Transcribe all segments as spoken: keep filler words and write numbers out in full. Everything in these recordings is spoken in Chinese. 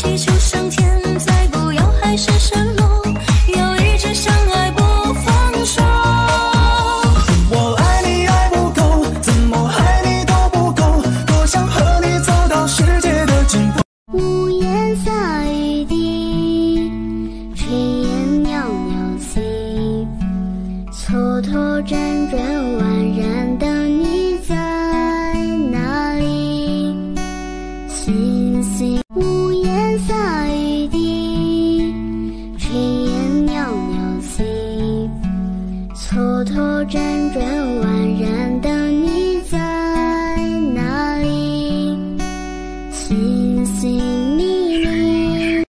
祈求上天再不要海市蜃楼，要一直相爱不放手。 我爱你爱不够，怎么爱你都不够，多想和你走到世界的尽头。 屋檐下雨滴，炊烟袅袅起，蹉跎辗转宛然的你在哪里？星星。屋檐下雨滴，炊烟袅袅起，蹉跎辗转宛然的你在哪里？星星迷离。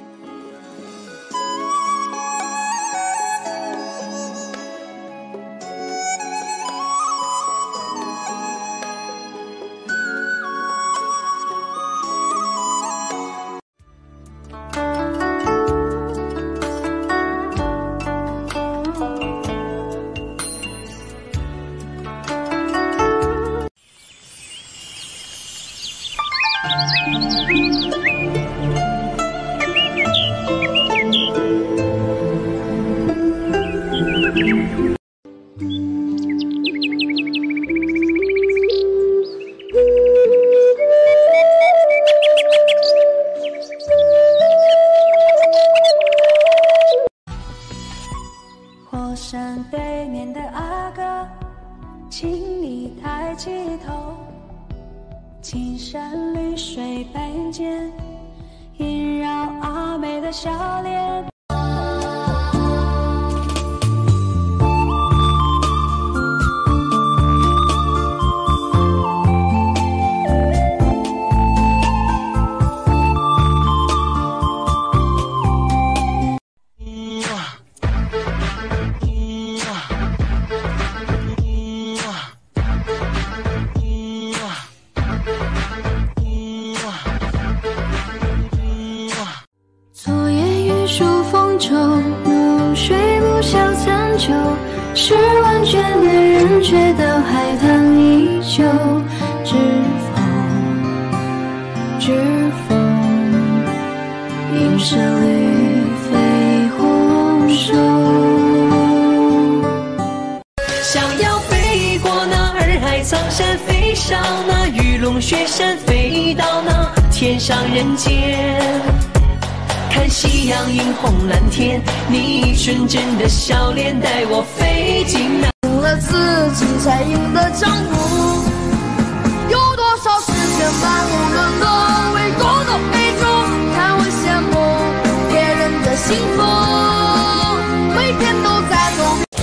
火山背面的阿哥，请你抬起头，青山绿水并肩，萦绕阿妹的笑脸。 昨夜雨疏风骤，露水不消残酒，十万眷恋人却道海棠依旧。知否知否，应是绿肥红瘦。 想要飞过那洱海苍山，飞上那玉龙雪山，飞到那天上人间。看夕阳映红蓝天，你纯真的笑脸带我飞进那。 赢了自己才赢得江湖，有多少世间万物沦落，为多的悲痛，看我羡慕别人的幸福，每天都在努力。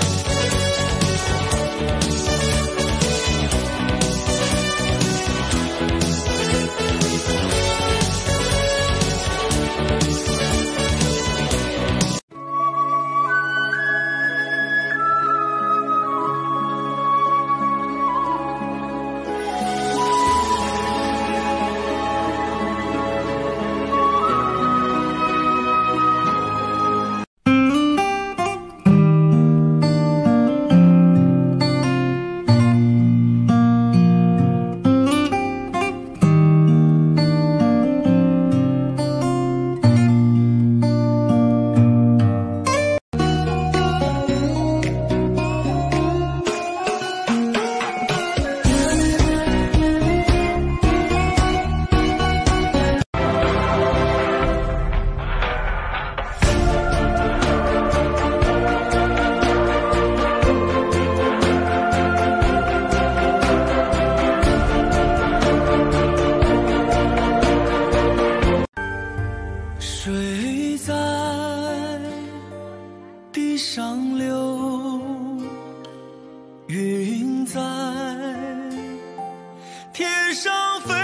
水在地上流，云在天上飞。